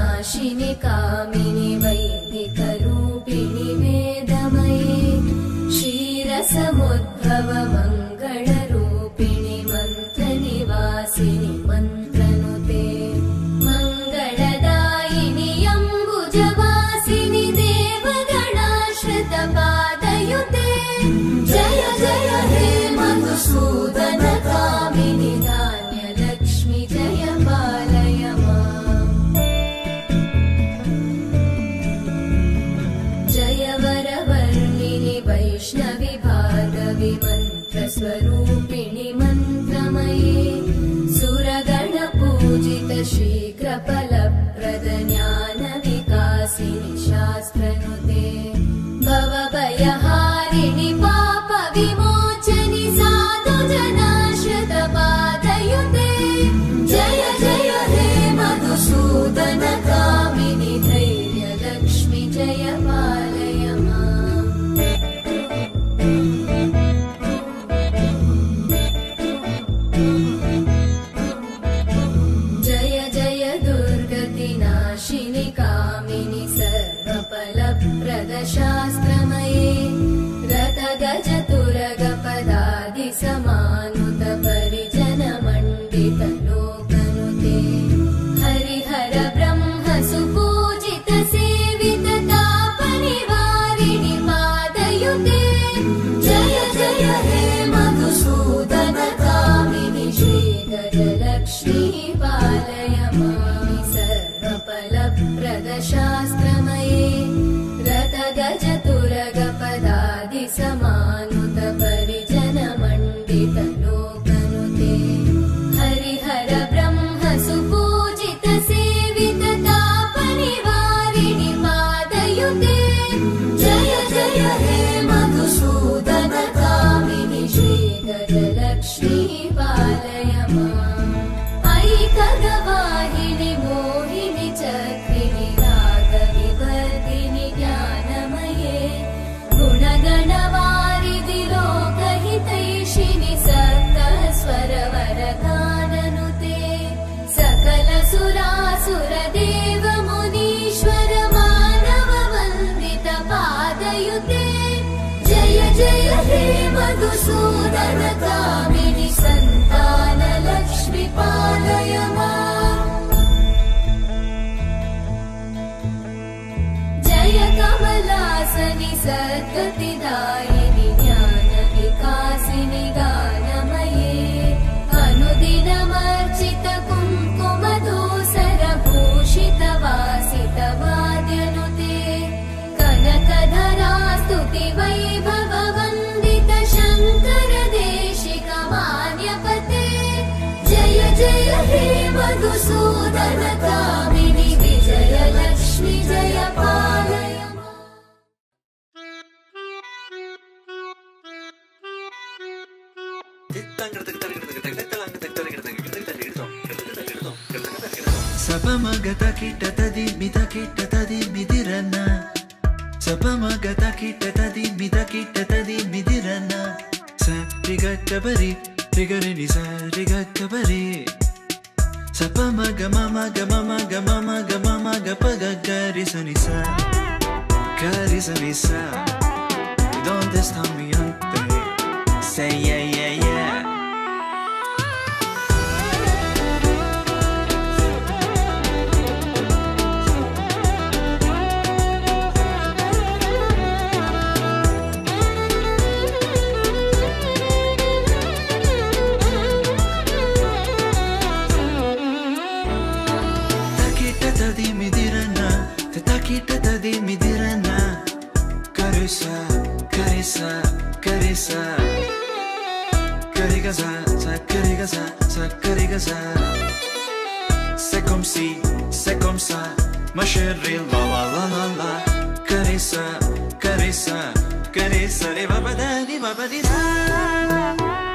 नाशिनि कामिनि वैदिकरूपिणि वेदमये क्षीरसमुद्भव मङ्गलरूपिणि मन्त्रनिवासिनि मन्त्रनुते मङ्गलदायिनि अम्बुजवासिनि देवगणाश्रितपादयुते जय जय हे मधुसूदन कामिनि धान्यलक्ष्मि जय पालय माम् जय वरवर्णिनि वैष्णवि भार्गवि मन्त्रस्वरूपिणि मन्त्रमये सुरगणपूजित शीघ्रफलप्रद ज्ञानविकासिनि शास्त्रनुते भवभयहारिणि पापविमोचनि साधुजनाश्रितपादयुते जय जय हे मधुसूदन कामिनि धैर्यलक्ष्मि जय पालय माम् जय जय दुर्गतिनाशिनि कामिनि सर्वफलप्रद शास्त्रमये रथगजतुरगपदादिसमानुत परिजनमण्डित लोकनुते हरिहर ब्रह्म सुपूजित सेवित तापनिवारिणि पादयुते जय जय हे मधुसूदन कामिनि श्रीगजलक्ष्मी पालय मामि सर्वफलप्रद शास्त्रमये रथगजतुरगपदादिसमानुत परिजनमण्डित लोकनुते हरिहर ब्रह्म सुपूजित सेवित तापनिवारिणि पादयुते जय जय हे मधुसूदन कामिनि श्रीगजलक्ष्मी पालय माम् ऐकगवाहिनि मोहिनि चक्रिणि रागविवर्धिनि ज्ञानमये गुणगणवारिधि लोकहितैषिणि सप्तस्वरवरगाननुते सकल सुरासुर देव मुनीश्वर मानव वन्दित पादयुते जय जय हे मधुसूदन कामिनि सन्तान लक्ष्मि पालय माम् जय कमलासनि सद्गतिदायिनि ज्ञानविकासिनि गानमये अनुदिनमर्चित कुङ्कुमधूसरभूषित वासित वाद्यनुते कनकधरा स्तुति वैभव वन्दित शङ्कर देशिक मान्यपते जय जय हे मधुसूदन कामिनि विजयलक्ष्मि जय पालय Sapamagata kita tadi midirana. Sapamagata kita tadi midirana. Sa rigata bari, rigarini sa rigata bari. Sapamaga mama ga mama ga mama ga mama ga paga gari sanisa, gari sanisa. Donde está mi ante? Say yeah yeah yeah. Takita tadi midirana. Carissa, carissa, carissa. Carigasa, sa carigasa, sa carigasa. C'est comme si, c'est comme ça. Ma chérie, la la la la la. Carissa, carissa, carissa. Riva badani, riva badina.